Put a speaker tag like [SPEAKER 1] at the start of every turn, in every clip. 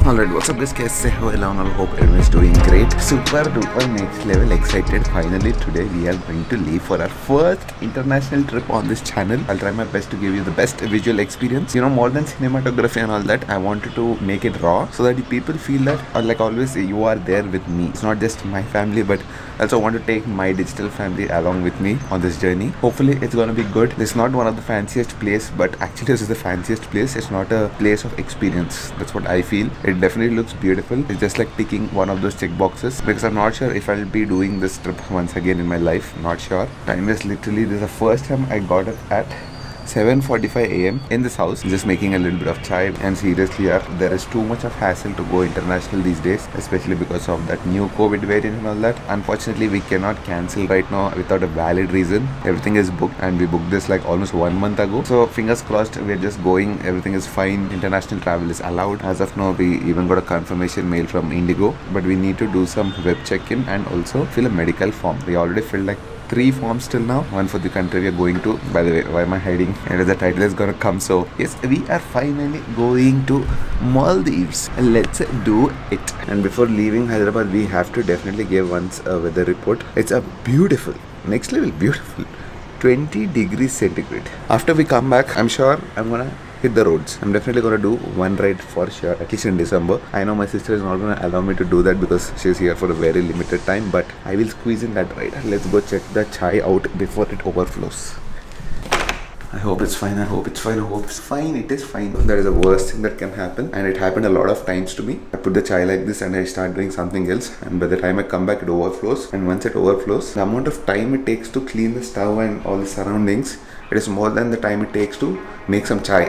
[SPEAKER 1] Alright, what's up guys? कैसे हो? Hello and I hope everyone is doing great. Super duper next level excited. Finally today we are going to leave for our first international trip on this channel. I'll try my best to give you the best visual experience. You know, more than cinematography and all that, I wanted to make it raw so that people feel that, like always, you are there with me. It's not just my family, but I also want to take my digital family along with me on this journey. Hopefully it's gonna be good. This is not one of the fanciest place, but actually this is the fanciest place. It's not a place of experience. That's what I feel. It definitely looks beautiful. It's just like ticking one of those check boxes, because I'm not sure if I'll be doing this trip once again in my life. Not sure. Time is literally, this is the first time I got up at 7:45 AM in this house, just making a little bit of chai. And seriously, there is too much of hassle to go international these days, especially because of that new COVID variant and all that. Unfortunately, we cannot cancel right now without a valid reason. Everything is booked, and we booked this like almost 1 month ago. So fingers crossed, we're just going. Everything is fine. International travel is allowed. As of now, we even got a confirmation mail from Indigo, but we need to do some web check-in and also fill a medical form. We already filled like 3 forms till now. One for the country we are going to. By the way, why am I hiding? And the title is gonna come. So yes, we are finally going to Maldives. Let's do it. And before leaving Hyderabad, we have to definitely give once a weather report. It's a beautiful, next level beautiful 20 degrees centigrade. After we come back, I'm sure I'm gonna hit the roads. I'm definitely gonna do one ride for sure, at least in December. I know my sister is not gonna allow me to do that because she's here for a very limited time, but I will squeeze in that ride. Let's go check the chai out before it overflows. I hope it's fine. I hope it's fine. I hope it's fine. It is fine. That is the worst thing that can happen, and it happened a lot of times to me. I put the chai like this and I start doing something else, and by the time I come back, it overflows. And once it overflows, the amount of time it takes to clean the stove and all the surroundings, it is more than the time it takes to make some chai.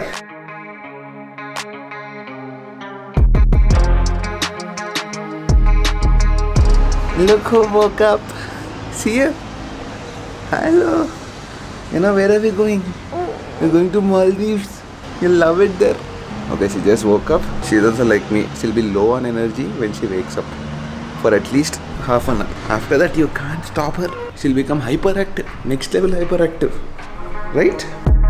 [SPEAKER 1] Look who woke up. See you. Hello. You know, where are we going? We're going to Maldives. You'll love it there. Okay, she just woke up. She's also like me. She'll be low on energy when she wakes up for at least half an hour. After that, you can't stop her. She'll become hyperactive. Next level hyperactive. Right?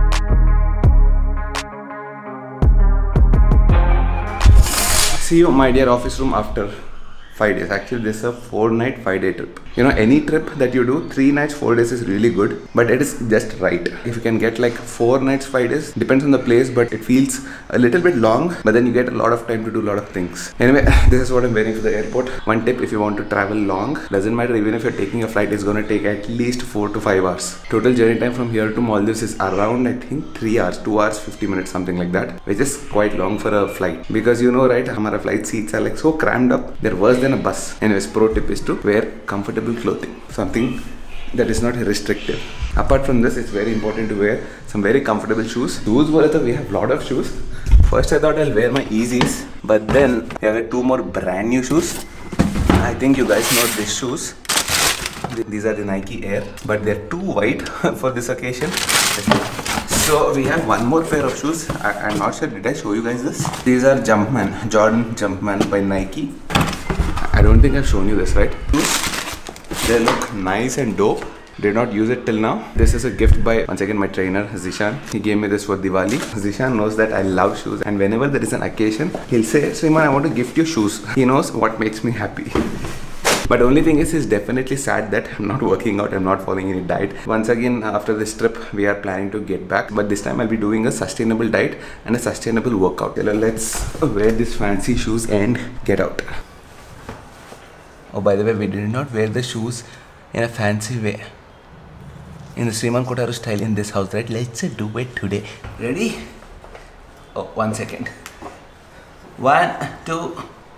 [SPEAKER 1] See you, my dear office room, after 5 days. Actually, this is a 4-night, 5-day trip. You know, any trip that you do, 3 nights, 4 days is really good, but it is just right. If you can get like 4 nights, 5 days, depends on the place, but it feels a little bit long, but then you get a lot of time to do a lot of things. Anyway, this is what I'm wearing for the airport. One tip, if you want to travel long, doesn't matter, even if you're taking a flight, it's gonna take at least 4 to 5 hours. Total journey time from here to Maldives is around, I think, 3 hours, 2 hours, 50 minutes, something like that, which is quite long for a flight. Because you know, right, our flight seats are like so crammed up, they're worse than a bus. Anyways, pro tip is to wear comfortable clothing, something that is not restrictive. Apart from this, it's very important to wear some very comfortable shoes. Shoes, we have lot of shoes. First I thought I'll wear my Yeezys, but then I have 2 more brand new shoes. I think you guys know these shoes. These are the Nike Air, but they're too wide for this occasion. So we have one more pair of shoes. I'm not sure, did I show you guys this? These are Jumpman, Jordan Jumpman by Nike. I don't think I've shown you this, right? They look nice and dope. Did not use it till now. This is a gift by, once again, my trainer Zishan. He gave me this for Diwali. Zishan knows that I love shoes, and whenever there is an occasion, he'll say, Sriman, I want to gift you shoes. He knows what makes me happy. But only thing is, he's definitely sad that I'm not working out, I'm not following any diet. Once again, after this trip, we are planning to get back, but this time I'll be doing a sustainable diet and a sustainable workout. Let's wear these fancy shoes and get out. Oh, by the way, we did not wear the shoes in a fancy way, in the Sriman Kotaru style in this house, right? Let's do it today. Ready? Oh, 1 second. 1, 2.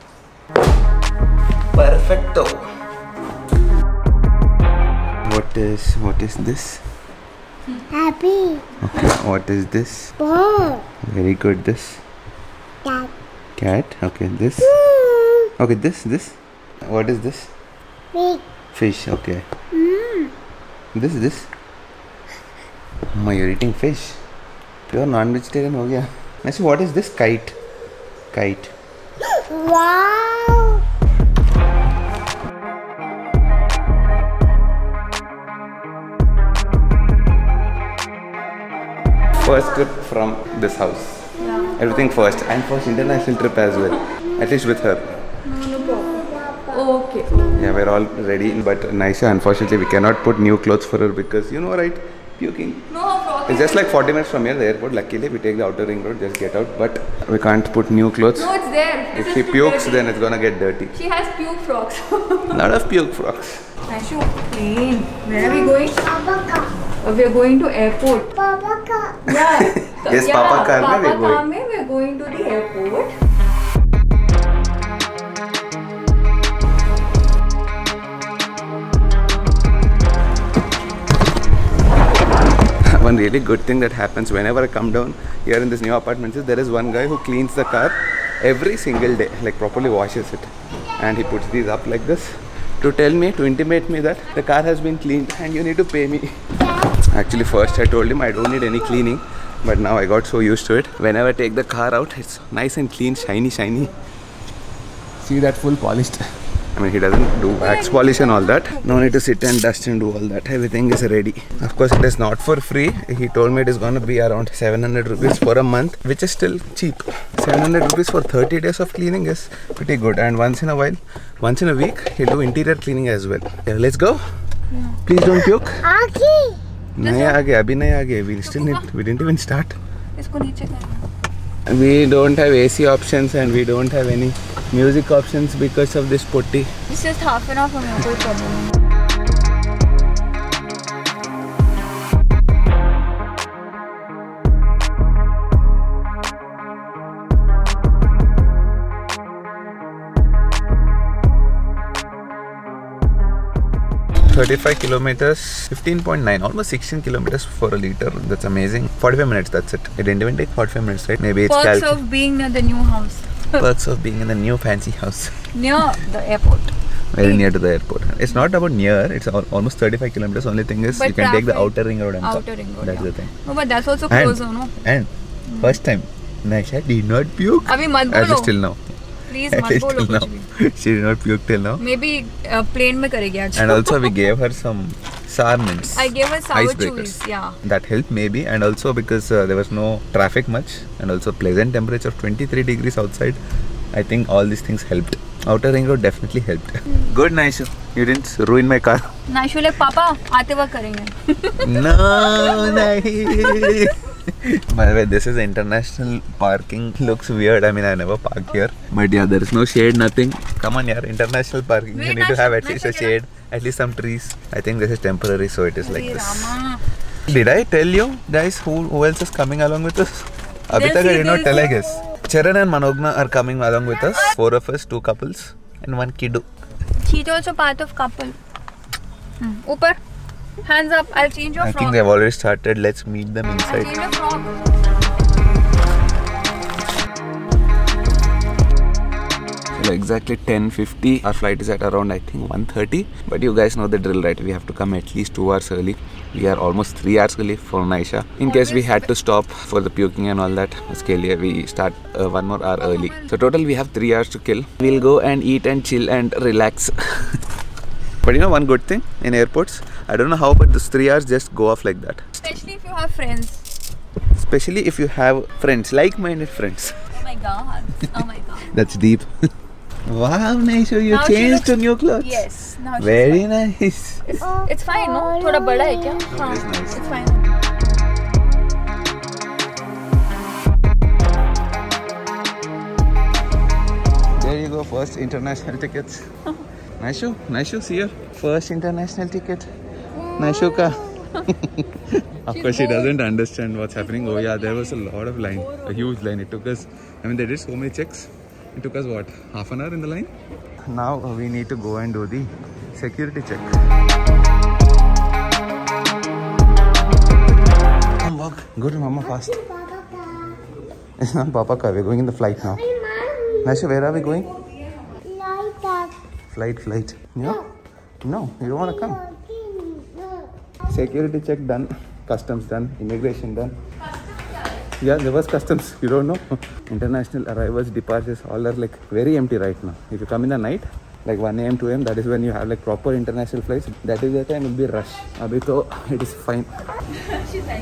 [SPEAKER 1] Perfecto. What is this?
[SPEAKER 2] Happy.
[SPEAKER 1] Okay, what is this?
[SPEAKER 2] Ball.
[SPEAKER 1] Very good. This?
[SPEAKER 2] Cat.
[SPEAKER 1] Cat. Okay, this? Okay, this? What is this?
[SPEAKER 2] Big.
[SPEAKER 1] Fish. Okay. This? Oh, you're eating fish. Pure non-vegetarian ho gaya. I see, what is this? Kite.
[SPEAKER 2] Wow.
[SPEAKER 1] First trip from this house.
[SPEAKER 2] Yeah.
[SPEAKER 1] Everything first, and first international trip as well. At least with her.
[SPEAKER 3] No problem. Okay.
[SPEAKER 1] Yeah, we're all ready. But Naisha, unfortunately, we cannot put new clothes for her because you know, right? Puking.
[SPEAKER 3] No, frock.
[SPEAKER 1] It's just like 40 minutes from here, the airport. Luckily, we take the outer ring road, just get out. But we can't put new clothes.
[SPEAKER 3] No, it's there.
[SPEAKER 1] If she pukes, then it's gonna get dirty.
[SPEAKER 3] She has puke frocks.
[SPEAKER 1] Lot of puke frocks.
[SPEAKER 3] Aishu, plane. Where are we going?
[SPEAKER 2] Papa car.
[SPEAKER 3] We are going to airport.
[SPEAKER 2] Papa car.
[SPEAKER 3] Yeah.
[SPEAKER 1] Yes, Papa car mein we're going.
[SPEAKER 3] Papa car mein we're going to the airport.
[SPEAKER 1] One really good thing that happens whenever I come down here in this new apartment is there is one guy who cleans the car every single day, like properly washes it, and he puts these up like this to tell me, to intimate me that the car has been cleaned and you need to pay me. Actually, first I told him I don't need any cleaning, but now I got so used to it. Whenever I take the car out, it's nice and clean, shiny. See that full polished. I mean, he doesn't do wax polish and all that. No need to sit and dust and do all that. Everything is ready. Of course, it is not for free. He told me it is going to be around 700 rupees for a month, which is still cheap. 700 rupees for 30 days of cleaning is pretty good. And once in a while, once in a week, he'll do interior cleaning as well. Yeah, let's go. Yeah. Please don't puke.
[SPEAKER 2] Aki.
[SPEAKER 1] Nahi aage, abhi nahi aage. We still need. We didn't even start.
[SPEAKER 3] Isko niche karna.
[SPEAKER 1] We don't have AC options and we don't have any music options because of this potty.
[SPEAKER 3] It's just half an hour from here, no problem.
[SPEAKER 1] 35 kilometers, 15.9, almost 16 kilometers for a liter. That's amazing. 45 minutes, that's it. It didn't even take 45 minutes, right? Maybe it's
[SPEAKER 3] perks of being near the new house.
[SPEAKER 1] Perks of being in the new fancy house.
[SPEAKER 3] Near the airport.
[SPEAKER 1] Very near to the airport. It's not about near, it's almost 35 kilometers. Only thing is, you can take the outer ring road and
[SPEAKER 3] outer ring road,
[SPEAKER 1] that's the thing.
[SPEAKER 3] No, but that's also closer, no?
[SPEAKER 1] And first time, Naisha did not puke.
[SPEAKER 3] Abhi mat bolo.
[SPEAKER 1] At least till now.
[SPEAKER 3] Please mat bolo kuch bhi.
[SPEAKER 1] She did not puke till now.
[SPEAKER 3] Maybe plane mein karegi aaj.
[SPEAKER 1] And also we gave her some sour mints.
[SPEAKER 3] I gave her sour chews, yeah.
[SPEAKER 1] That helped maybe, and also because there was no traffic much, and also pleasant temperature of 23 degrees outside. I think all these things helped. Outer ring road definitely helped. Good, Naishu. You didn't ruin my car.
[SPEAKER 3] Naishu like, Papa, aate waqt karenge.
[SPEAKER 1] No, nahi. By the way, this is international parking. Looks weird. I mean, I never park here. But yeah, there is no shade, nothing. Come on, yeah, international parking. You need to have at least a shade, at least some trees. I think this is temporary, so it is like this. Did I tell you guys who else is coming along with us? Abhi tak I did not tell, I guess. Charan and Manogna are coming along with us. 4 of us, 2 couples and 1 kiddo.
[SPEAKER 3] She's also part of couple. Upar. Hands up, I'll change your frock.
[SPEAKER 1] I think they've already started. Let's meet them inside.
[SPEAKER 3] I'll change your frock.
[SPEAKER 1] So exactly 10:50. Our flight is at around, I think, 1:30. But you guys know the drill, right? We have to come at least 2 hours early. We are almost 3 hours early for Naisha. In case we had to stop for the puking and all that, we start 1 more hour early. So total we have 3 hours to kill. We'll go and eat and chill and relax. But you know one good thing in airports, I don't know how, but those 3 hours just go off like that.
[SPEAKER 3] Especially if you have friends.
[SPEAKER 1] Especially if you have friends, like-minded friends.
[SPEAKER 3] Oh my god. Oh my god.
[SPEAKER 1] That's deep. Wow, Naishu, you changed to new clothes.
[SPEAKER 3] Yes. Now
[SPEAKER 1] very nice.
[SPEAKER 3] It's fine, no? Thoda bada hai kya?
[SPEAKER 1] No, it is nice.
[SPEAKER 3] It's fine.
[SPEAKER 1] There you go, first international tickets. Naishu, see your first international ticket. Naishu ka. Of course, she doesn't understand what's happening. Oh yeah, there was a lot of line, a huge line. It took us, I mean, they did so many checks. It took us what, half an hour in the line? Now we need to go and do the security check. Come walk. Go to Mama fast. It's not Papa car. We're going in the flight now. Naishu, where are we going? Flight. No? No, you don't want to come. Security check done. Customs done. Immigration done. Yeah, there was customs. You don't know. International arrivals, departures, all are like very empty right now. If you come in the night, like 1 AM, 2 AM, that is when you have like proper international flights. That is the time it will be rush. Abhi to it is fine.
[SPEAKER 3] She's like,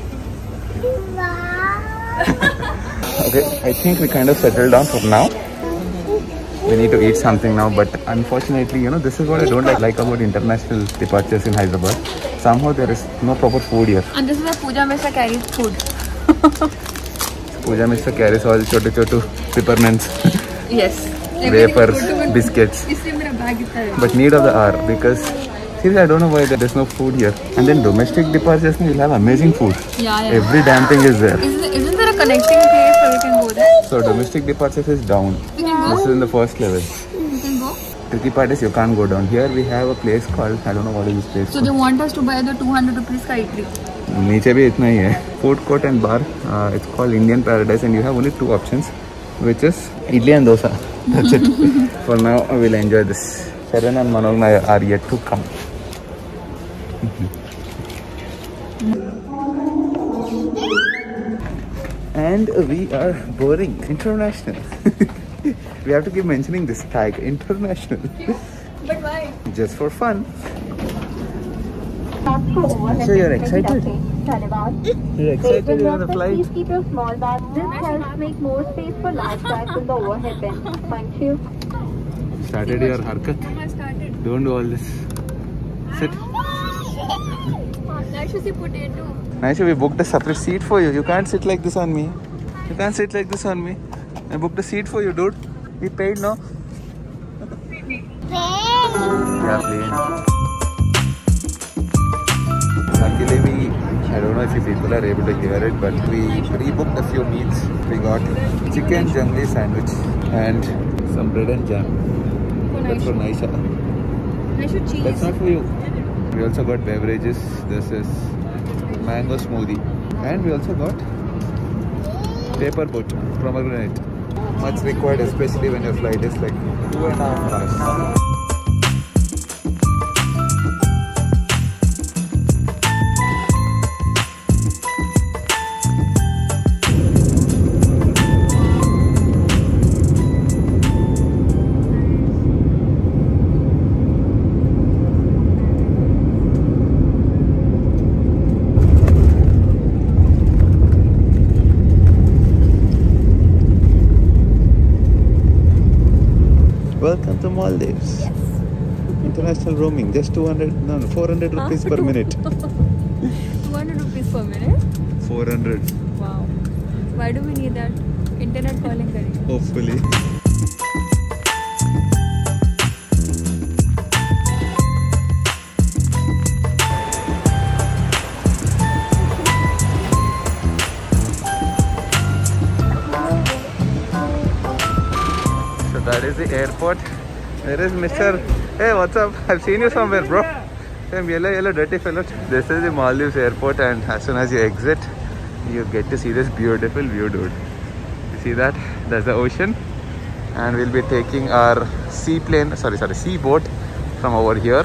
[SPEAKER 2] Wow.
[SPEAKER 1] Okay, I think we kind of settled down for now. We need to eat something now, but unfortunately, you know, this is what I don't like about international departures in Hyderabad. Somehow there is no proper food here.
[SPEAKER 3] And this is where Pooja Mishra carries food.
[SPEAKER 1] Pooja Mishra carries all chotu peppermints,
[SPEAKER 3] Yes.
[SPEAKER 1] wafers, biscuits. But need of the hour, because seriously I don't know why there is no food here. And then domestic departures, you'll have amazing food.
[SPEAKER 3] Yeah.
[SPEAKER 1] Every damn thing is there.
[SPEAKER 3] Isn't there a connecting place where we can go there?
[SPEAKER 1] So domestic departures is down.
[SPEAKER 3] We can go.
[SPEAKER 1] This is in the first level.
[SPEAKER 3] We can go.
[SPEAKER 1] Tricky part is you can't go down. Here we have a place called, I don't know what is this place
[SPEAKER 3] So they want us to buy the 200 rupees ka idli.
[SPEAKER 1] नीचे भी इतना ही है. Food court and bar. It's called Indian Paradise, and you have only two options, which is idli and dosa. That's it. For now, I will enjoy this. Sharan and Manogna are yet to come. And we are boarding international. We have to keep mentioning this tag, international.
[SPEAKER 3] But why?
[SPEAKER 1] Just for fun. So you're excited? You're excited you're on the flight?
[SPEAKER 4] Please keep your small bag. This helps make more space for large bags in the overhead bin. Thank you.
[SPEAKER 1] Started your harkat?
[SPEAKER 3] I started.
[SPEAKER 1] Don't do all this. Sit.
[SPEAKER 3] That should see potato.
[SPEAKER 1] Naisha, we booked a separate seat for you. You can't sit like this on me. You can't sit like this on me. I booked a seat for you, dude. We paid, no? Yeah, plane. Luckily, I don't know if you people are able to hear it, but we pre-booked a few meals. We got chicken jungli sandwich and some bread and jam. That's for Naisha.
[SPEAKER 3] Naisha, cheese.
[SPEAKER 1] That's not for you. We also got beverages. This is mango smoothie. And we also got paper boat, pomegranate. Much required, especially when your flight is like 2.5 hours. Welcome to Maldives. Yes. International roaming, just 400 rupees per minute.
[SPEAKER 3] 200 rupees per minute?
[SPEAKER 1] 400.
[SPEAKER 3] Wow. Why do we need that? Internet calling करेंगे.
[SPEAKER 1] Hopefully. That is the airport. There is Mr. Hey, what's up? I've seen you somewhere, bro. Hey, yellow, dirty fellow. This is the Maldives airport, and as soon as you exit, you get to see this beautiful view, dude. You see that? That's the ocean, and we'll be taking our seaboat from over here.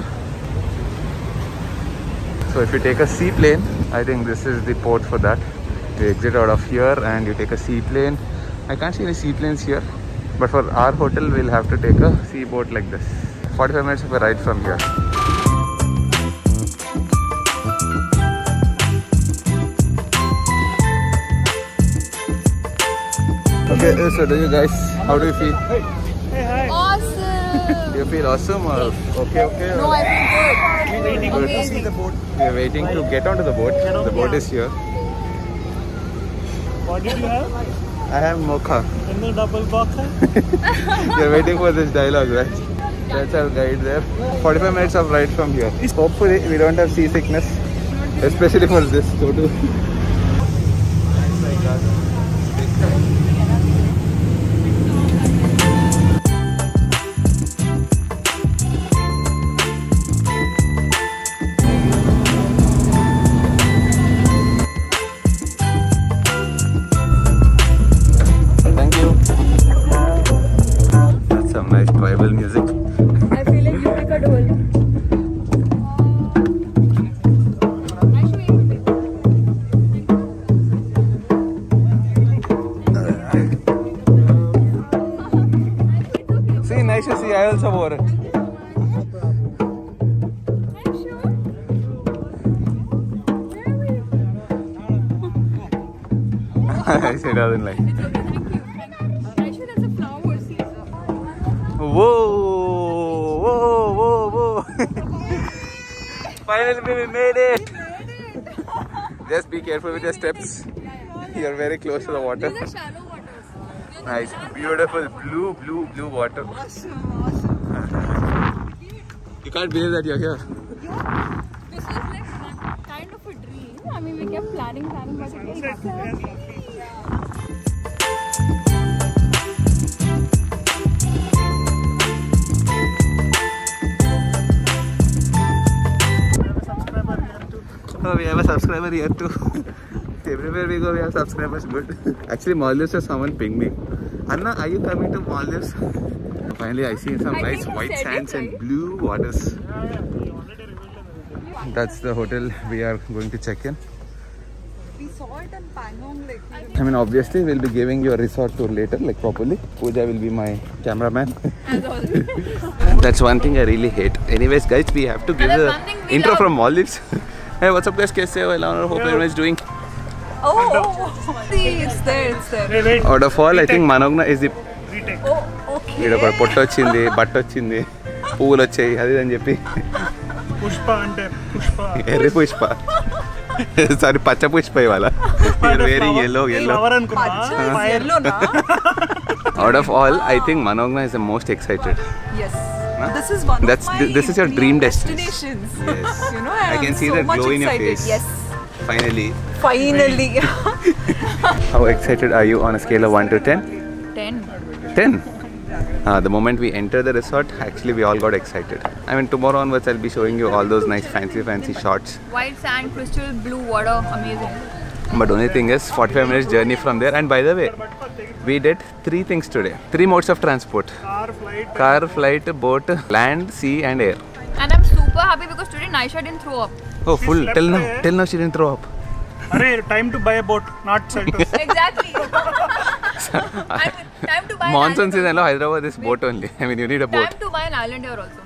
[SPEAKER 1] So if you take a seaplane, I think this is the port for that. You exit out of here, and you take a seaplane. I can't see any seaplanes here. But for our hotel, we'll have to take a seaboat like this. 45 minutes of a ride from here. Okay, so do you guys, how do you feel?
[SPEAKER 3] Awesome!
[SPEAKER 1] Do you feel awesome or okay?
[SPEAKER 3] No, I feel good.
[SPEAKER 1] Good. To see the boat. We are waiting to get onto the boat. The boat is here.
[SPEAKER 5] What did you have?
[SPEAKER 1] I have mocha.
[SPEAKER 5] And the double vodka?
[SPEAKER 1] You're waiting for this dialogue, right? That's our guide there. 45 minutes of ride from here. Hopefully, we don't have seasickness, especially for this. Nice tribal music.
[SPEAKER 3] I feel like you pick a dhol.
[SPEAKER 1] See, nice to see. I also wore it. She doesn't like.
[SPEAKER 3] It's okay, thank you. Aisha, there's a flower seed.
[SPEAKER 1] Whoa! Whoa! Whoa! Whoa! Finally, we made it! Just be careful with your steps. You're very close to the water.
[SPEAKER 3] These are shallow waters.
[SPEAKER 1] Nice, beautiful blue water. You can't believe that you're here.
[SPEAKER 3] This was like kind of a dream. I mean, we kept planning, but it didn't happen.
[SPEAKER 1] Oh, we have a subscriber here too. Everywhere we go, we have subscribers. Good. Actually, Maldives, someone pinged me. Anna, are you coming to Maldives? Finally, I see some nice white sands and blue waters. That's the hotel we are going to check in.
[SPEAKER 6] We saw it in Pangong Lake.
[SPEAKER 1] I mean, obviously, we'll be giving you a resort tour later, like properly. Pooja will be my cameraman.
[SPEAKER 3] As always.
[SPEAKER 1] That's one thing I really hate. Anyways, guys, we have to give the intro from Maldives. Hey, what's up, guys? Kaise ho? I hope everyone is doing.
[SPEAKER 6] Oh, see, it's there, it's there.
[SPEAKER 5] Wait.
[SPEAKER 1] Out of all, I think Manogna is the.
[SPEAKER 5] Retake.
[SPEAKER 6] Oh, okay.
[SPEAKER 1] Here, పొట్ట వచ్చింది, బట్ట వచ్చింది, పువ్వులు వచ్చాయి, అది అని చెప్పి.
[SPEAKER 5] పుష్ప అంటే పుష్ప.
[SPEAKER 1] ఎర్రి పుష్ప. Sorry, పచ్చ పుష్ప ఇవాళ. You're wearing yellow.
[SPEAKER 5] Flower అనుకున్నా.
[SPEAKER 6] Yellow na?
[SPEAKER 1] Out of all, I think Manogna is the most excited.
[SPEAKER 6] Yes.
[SPEAKER 1] Huh?
[SPEAKER 6] This is one
[SPEAKER 1] That's
[SPEAKER 6] of my
[SPEAKER 1] this is your dream destination.
[SPEAKER 6] destinations.
[SPEAKER 1] Yes.
[SPEAKER 6] You know, and
[SPEAKER 1] I can
[SPEAKER 6] I'm
[SPEAKER 1] see
[SPEAKER 6] so
[SPEAKER 1] that
[SPEAKER 6] much
[SPEAKER 1] glow in your
[SPEAKER 6] excited.
[SPEAKER 1] face.
[SPEAKER 6] Yes.
[SPEAKER 1] Finally.
[SPEAKER 6] Finally.
[SPEAKER 1] How excited are you on a scale of 1 to 10?
[SPEAKER 3] 10.
[SPEAKER 1] 10. The moment we enter the resort, actually we all got excited. I mean, tomorrow onwards I'll be showing you all those nice fancy shots.
[SPEAKER 3] White sand, crystal blue water, amazing.
[SPEAKER 1] But only thing is 45 minutes journey from there. And by the way, we did 3 things today. 3 modes of transport. Car, flight, boat, land, sea and air.
[SPEAKER 3] And I'm super happy because today Naisha didn't throw up.
[SPEAKER 1] Oh, full. Till now she didn't throw up.
[SPEAKER 5] Arey, time to buy a boat, not Seltos.
[SPEAKER 3] Exactly. I mean, time to buy
[SPEAKER 1] Monsoon
[SPEAKER 3] an island
[SPEAKER 1] season lo Hyderabad is boat only. I mean, you need a boat.
[SPEAKER 3] Time to buy an island here also.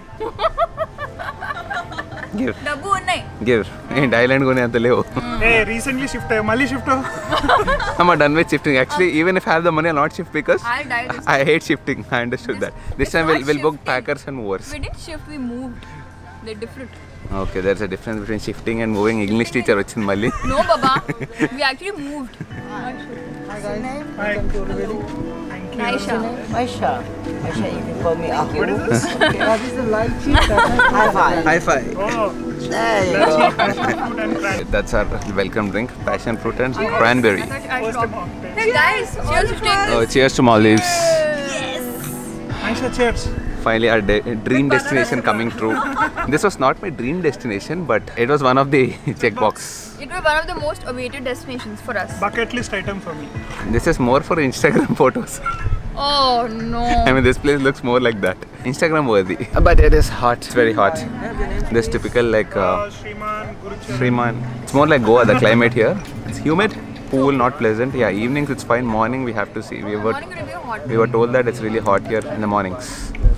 [SPEAKER 1] Give.
[SPEAKER 3] Dabbu unnai.
[SPEAKER 1] Give. And island gone anta levu.
[SPEAKER 5] Hey, recently shift malli shift.
[SPEAKER 1] I'm done with shifting. Actually, even if I have the money, I'll not shift because
[SPEAKER 3] I'll die this
[SPEAKER 1] I hate shifting. I understood that. This time we'll book
[SPEAKER 3] shifting.
[SPEAKER 1] packers and movers.
[SPEAKER 3] We didn't shift, we moved. They're different.
[SPEAKER 1] Okay, there's a difference between shifting and moving. English teacher వచ్చింది మళ్ళీ.
[SPEAKER 3] No, Baba. We actually moved.
[SPEAKER 5] Hi. Thank you.
[SPEAKER 3] Naisha.
[SPEAKER 7] Aisha, you can call me Aku.
[SPEAKER 5] What is this?
[SPEAKER 7] Okay. This is the light cheap. High five.
[SPEAKER 1] High five.
[SPEAKER 5] Oh,
[SPEAKER 7] There you go.
[SPEAKER 5] fruit and crack.
[SPEAKER 1] That's our welcome drink. Passion fruit and cranberry.
[SPEAKER 3] I
[SPEAKER 5] First
[SPEAKER 3] stopped.
[SPEAKER 5] time.
[SPEAKER 3] Hey guys, cheers to take
[SPEAKER 1] Oh, cheers to Maldives.
[SPEAKER 5] Aisha, cheers.
[SPEAKER 1] Finally, our dream destination coming true. This was not my dream destination, but it was one of the checkbox.
[SPEAKER 3] It was one of the most awaited destinations for us.
[SPEAKER 5] Bucket list item for me.
[SPEAKER 1] This is more for Instagram photos.
[SPEAKER 3] Oh no.
[SPEAKER 1] I mean, this place looks more like that. Instagram worthy. But it is hot. It's very hot. This typical like
[SPEAKER 5] Shriman, Gurucharan.
[SPEAKER 1] Shriman. It's more like Goa, the climate here. It's humid, cool, not pleasant. Yeah, evenings it's fine. Morning we have to see.
[SPEAKER 3] Morning gonna be hot.
[SPEAKER 1] We were told that it's really hot here in the mornings.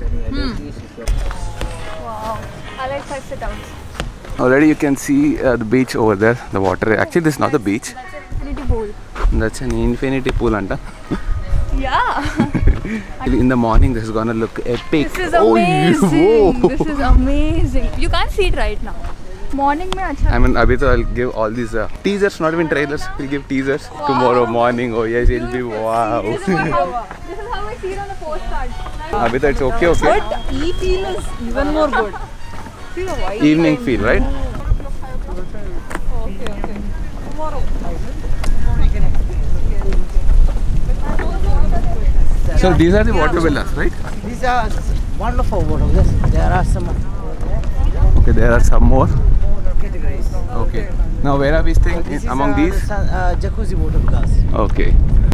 [SPEAKER 3] Wow. I like 5 sit-downs.
[SPEAKER 1] Already you can see the beach over there. The water. Actually, this is not the beach.
[SPEAKER 3] That's an infinity pool.
[SPEAKER 1] That's an infinity pool, anta.
[SPEAKER 3] Yeah.
[SPEAKER 1] In the morning, this is gonna look epic.
[SPEAKER 3] This is amazing.
[SPEAKER 1] whoa.
[SPEAKER 3] This is amazing. You can't see it right now. Morning mein acha.
[SPEAKER 1] I mean, abhi to I'll give all these teasers, not even trailers. We'll give teasers tomorrow morning. Oh yes, it'll be wow.
[SPEAKER 3] This is how I see it on a postcard.
[SPEAKER 1] Abhi to it's okay.
[SPEAKER 6] But e-feel is even more good. See the white
[SPEAKER 1] Evening
[SPEAKER 6] line.
[SPEAKER 1] feel, right?
[SPEAKER 6] Okay. Tomorrow.
[SPEAKER 1] So these are the water villas, right?
[SPEAKER 7] These are wonderful water. Yes, there are some
[SPEAKER 1] Okay, there are some more.
[SPEAKER 7] categories.
[SPEAKER 1] Okay. Now where are we staying?
[SPEAKER 7] This is
[SPEAKER 1] Among these?
[SPEAKER 7] jacuzzi water glass.
[SPEAKER 1] Okay.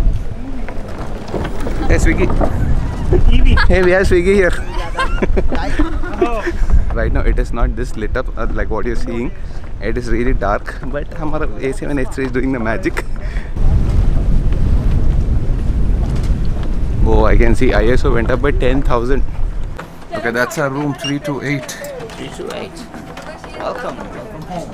[SPEAKER 1] Hey Swiggy.
[SPEAKER 5] Evie.
[SPEAKER 1] Hey, we have Swiggy here.
[SPEAKER 5] Oh,
[SPEAKER 1] Right now it is not this lit up like what you're seeing. It is really dark, but our A7 H3 is doing the magic. Oh, I can see ISO went up by 10,000. Okay, that's our room 328.
[SPEAKER 7] 328. Welcome. Welcome home.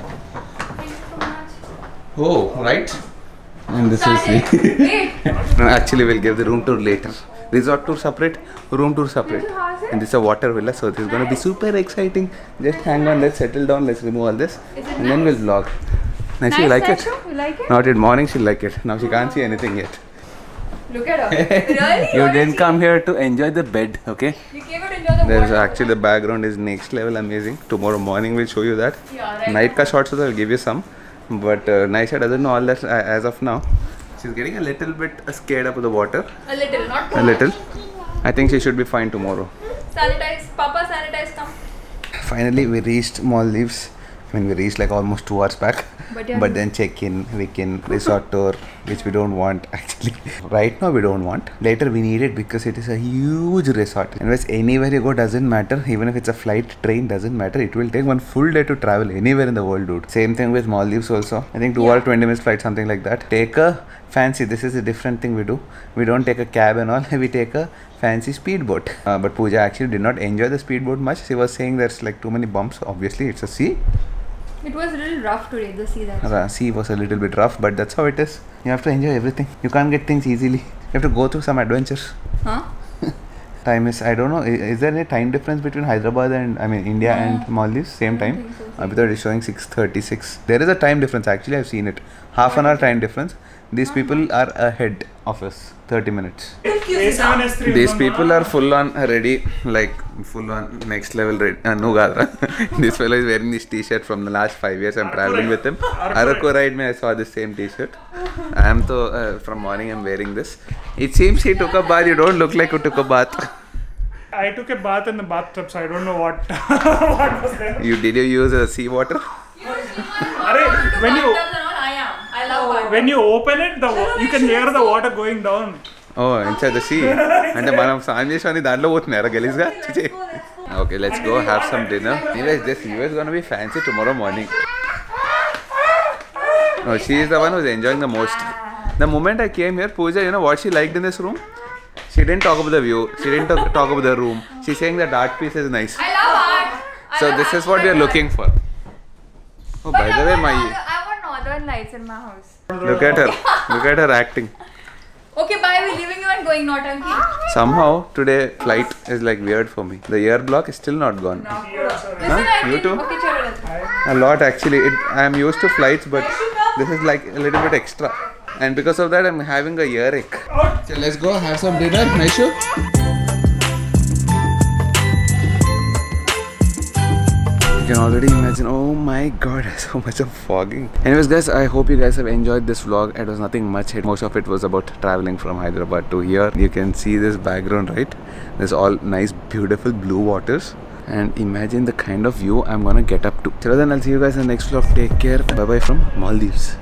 [SPEAKER 1] Oh, right. And this is the. No, actually, we'll give the room tour later. Resort tour separate, room tour separate. And this is a water villa, so this is gonna be super exciting. Just hang on, let's settle down, let's remove all this, and then we'll vlog. Nice, you like it?
[SPEAKER 3] You like it?
[SPEAKER 1] Not yet. Morning she'll like it. Now she can't see anything yet.
[SPEAKER 3] Look at her. Really?
[SPEAKER 1] You didn't come here to enjoy the bed, okay?
[SPEAKER 3] You came here to enjoy the
[SPEAKER 1] There's
[SPEAKER 3] water.
[SPEAKER 1] actually the background is next level amazing. Tomorrow morning we'll show you that.
[SPEAKER 3] Yeah, right.
[SPEAKER 1] Night ka shots also I'll give you some. But Naisha doesn't know all that as of now. She's getting a little bit scared of the water.
[SPEAKER 3] A little, not too
[SPEAKER 1] A
[SPEAKER 3] much.
[SPEAKER 1] little. I think she should be fine tomorrow.
[SPEAKER 3] Sanitize. Papa, sanitize, come.
[SPEAKER 1] Finally we reached Maldives. I mean we reached like almost 2 hours back.
[SPEAKER 3] But
[SPEAKER 1] Then check-in, weekend, resort tour, which we don't want actually. Right now we don't want. Later we need it because it is a huge resort. Anyways, anywhere you go doesn't matter. Even if it's a flight, train, doesn't matter. It will take 1 full day to travel anywhere in the world, dude. Same thing with Maldives also. I think 2 or 20 minutes flight, something like that. Take a fancy, this is a different thing we do. We don't take a cab and all. We take a fancy speedboat. But Pooja actually did not enjoy the speedboat much. She was saying there's like too many bumps. Obviously, it's a sea.
[SPEAKER 3] it was a little rough today, the sea. That's
[SPEAKER 1] Sea was a little bit rough, but that's how it is. You have to enjoy everything. You can't get things easily. You have to go through some adventures.
[SPEAKER 3] Huh?
[SPEAKER 1] Time is, I don't know, is there any time difference between Hyderabad and, I mean, India and Maldives? Same time?
[SPEAKER 3] think so.
[SPEAKER 1] I thought it's showing 6:36. There is a time difference, actually, I've seen it. Half an hour time difference. These people are ahead of us, 30 minutes.
[SPEAKER 5] A7 S3
[SPEAKER 1] These people are full on ready, like full on next level ready. No, Gadra. This fellow is wearing this t-shirt from the last 5 years. I'm traveling with him. Araku ride me, I saw this same t-shirt. I am from morning I'm wearing this. It seems he took a bath. You don't look like you took a bath.
[SPEAKER 5] I took a bath in the bathtub, so I don't know what what was there.
[SPEAKER 1] Did you use sea water?
[SPEAKER 5] When you open it, you can hear the water going down.
[SPEAKER 1] Oh, inside the sea. And the manam Sanjeshwani danlo potnara galisga. Okay, let's go have some dinner. Anyways, this view is gonna be fancy tomorrow morning. No, she is the one who's enjoying the most. The moment I came here, Pooja, you know what she liked in this room? She didn't talk about the view. She didn't talk about the room. She's saying that art piece is nice.
[SPEAKER 3] I love art.
[SPEAKER 1] So this is what we are looking for. Oh, by the way,
[SPEAKER 3] I want northern lights in my house.
[SPEAKER 1] look at her. Look at her acting.
[SPEAKER 3] Okay, bye. We're leaving you and going Nautanki.
[SPEAKER 1] Somehow today flight is like weird for me. The ear block is still not gone.
[SPEAKER 3] Listen, I
[SPEAKER 1] You
[SPEAKER 3] can.
[SPEAKER 1] too?
[SPEAKER 3] Okay, chalo, let's go.
[SPEAKER 1] A lot actually. I am used to flights, but this is like a little bit extra. And because of that, I'm having a earache. So let's go have some dinner, Naishu. You can already imagine, oh my god, so much of fogging. Anyways guys, I hope you guys have enjoyed this vlog. It was nothing much. Most of it was about traveling from Hyderabad to here. You can see this background, right? There's all nice, beautiful blue waters. And imagine the kind of view I'm gonna get up to. So then I'll see you guys in the next vlog. Take care. Bye bye from Maldives.